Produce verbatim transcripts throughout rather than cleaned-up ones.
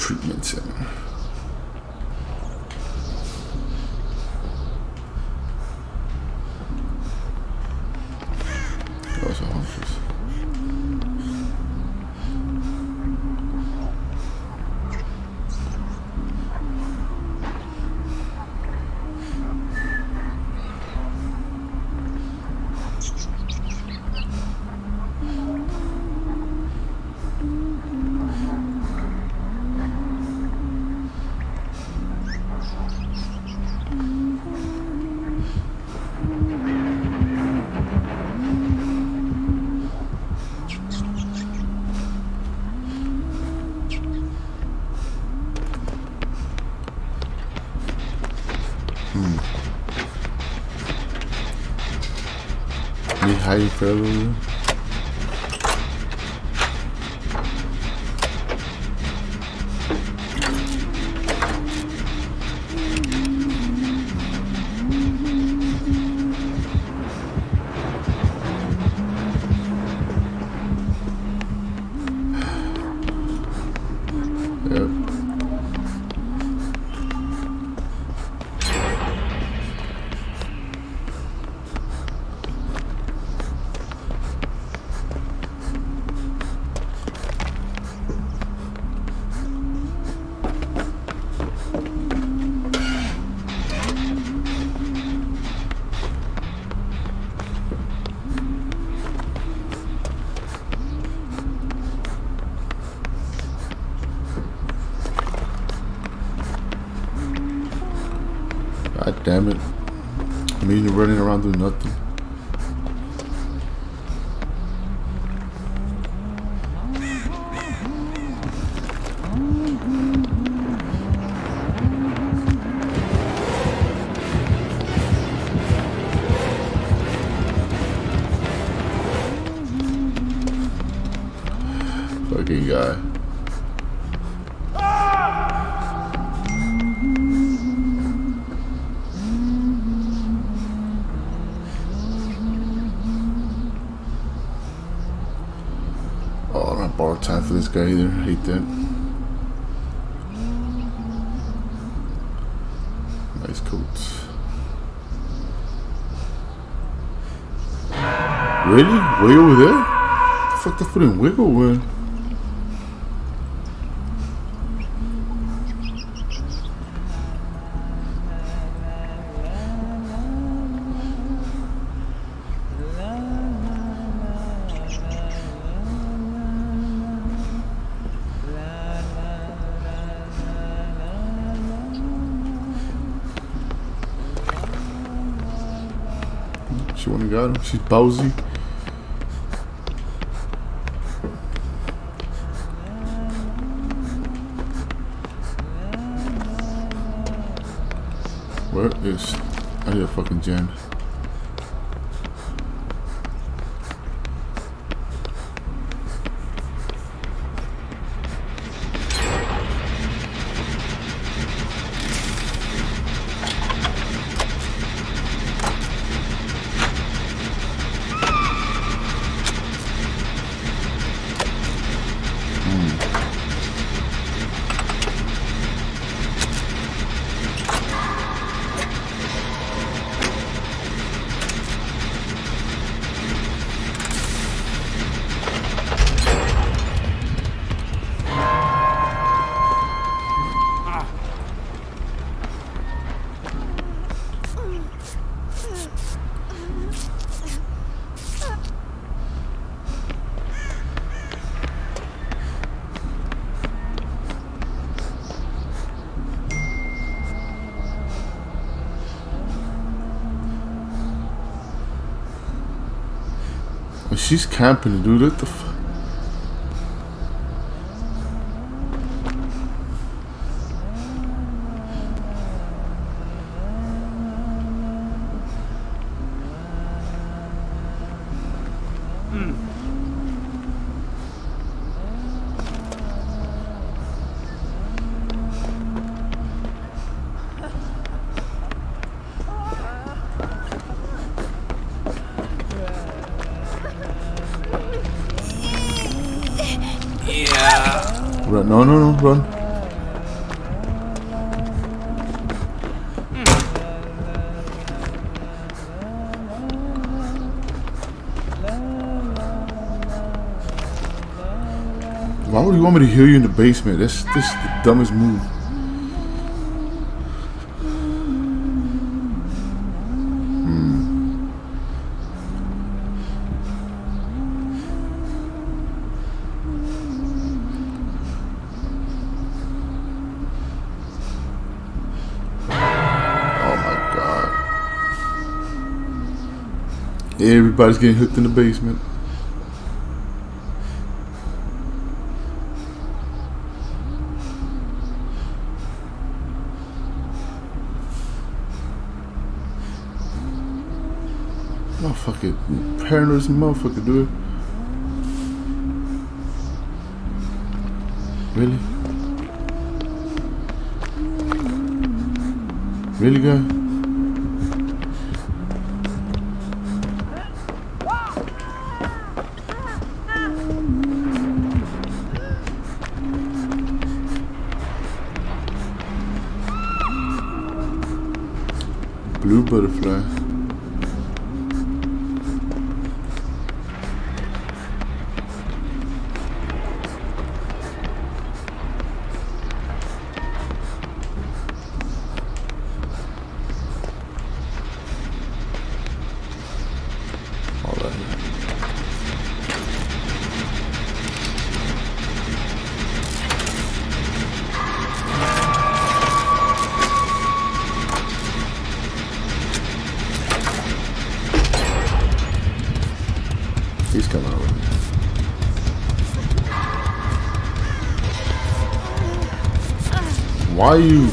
treatment center. Those are hunters. Hmm. Me hiding forever. Yep. God damn it. I mean, you're running around doing nothing. Fucking guy. Oh, I don't borrow time for this guy either. I hate that. Nice coats. Really? Way over there? The fuck the foot and wiggle, man? She went and got him. She's Bowsy. Where is... I need a fucking gen. She's camping, dude. What the fuck? Run. No, no, no, run. Why would you want me to heal you in the basement? That's this is the dumbest move. Everybody's getting hooked in the basement. Motherfucker, paranoid as a motherfucker, dude. Really? Really, guy? Blue butterfly. All right. He's coming over. Why are you?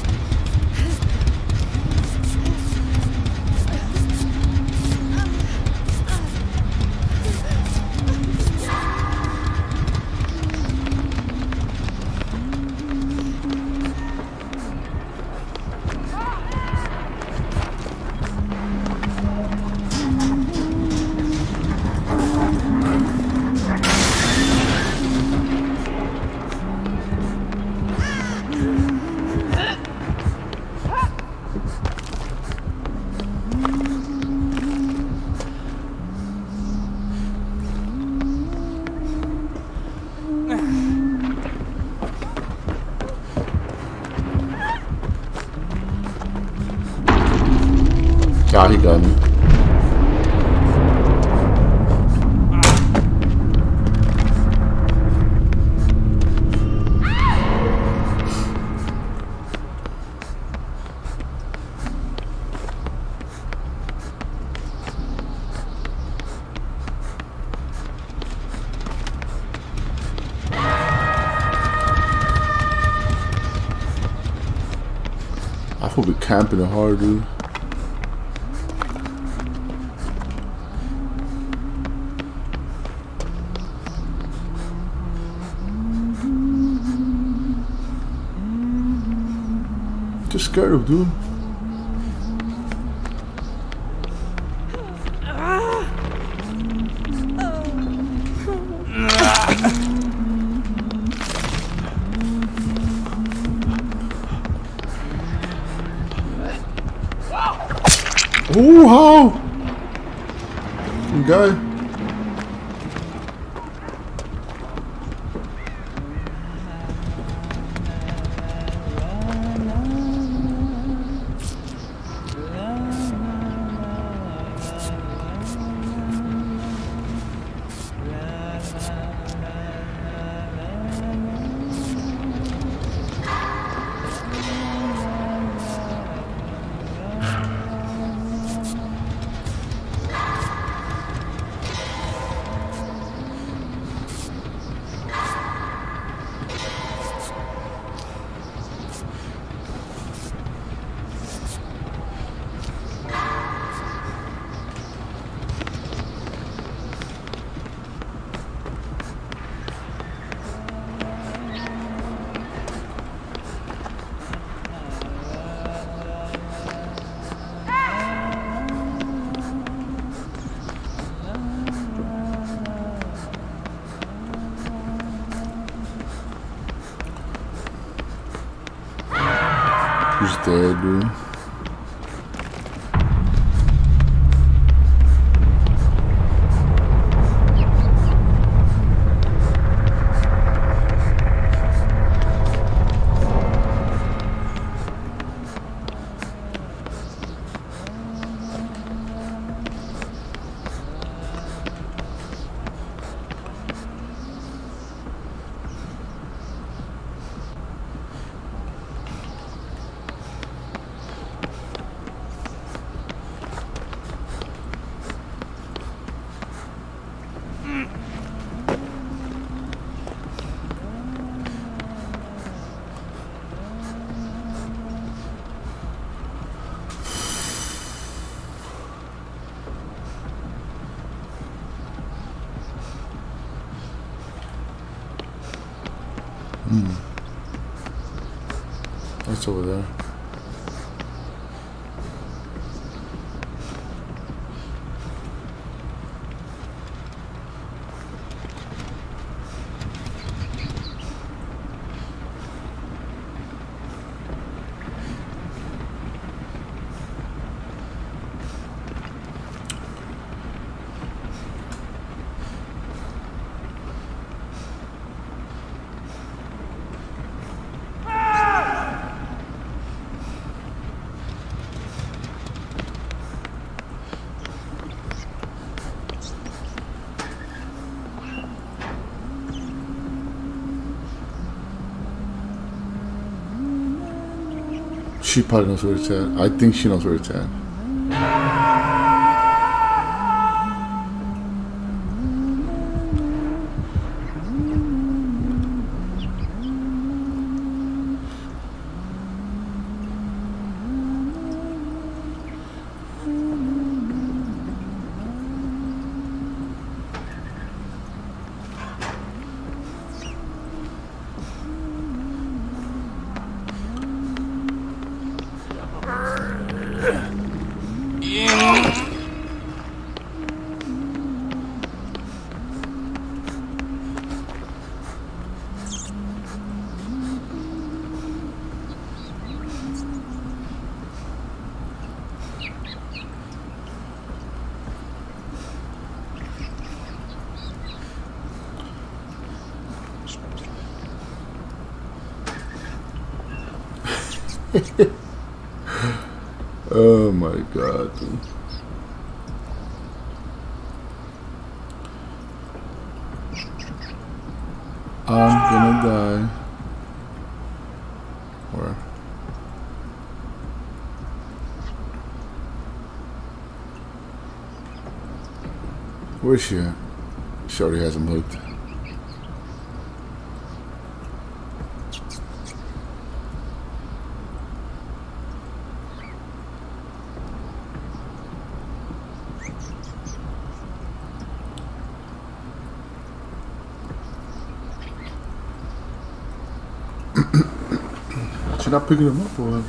Ah, he got me. I feel be camping it hard, dude. Just scared of, dude. Oh, how? Some guy. He's dead, dude. That's over there. She probably knows where it's at. I think she knows where it's at. Oh my god, dude. I'm gonna die. Where? Where is she at? She already has him hooked. She's not picking him up or what?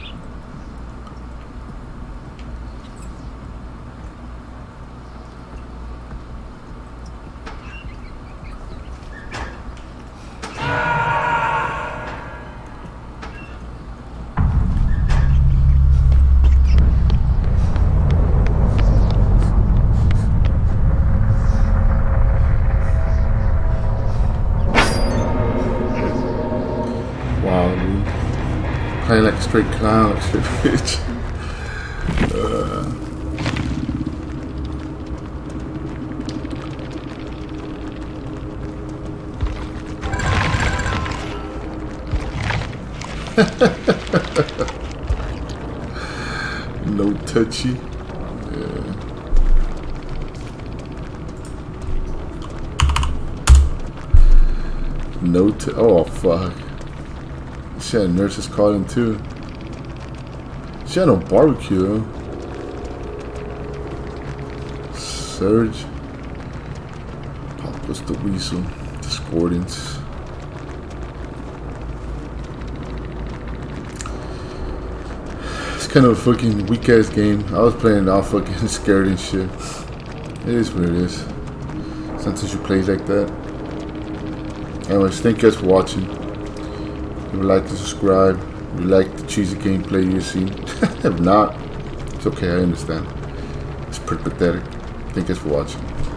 Playing like a straight clown, like straight bitch. Uh. No touchy. Yeah. No t- oh fuck. She had nurses calling too. She had no barbecue though. Surge. Papa's the Weasel. Discordance. It's kind of a fucking weak ass game. I was playing it all fucking scared and shit. It is what it is. Sometimes you play like that. Anyways, thank you guys for watching. If you like to subscribe, if you like the cheesy gameplay you've seen. If not, it's okay, I understand. It's pretty pathetic. Thank you guys for watching.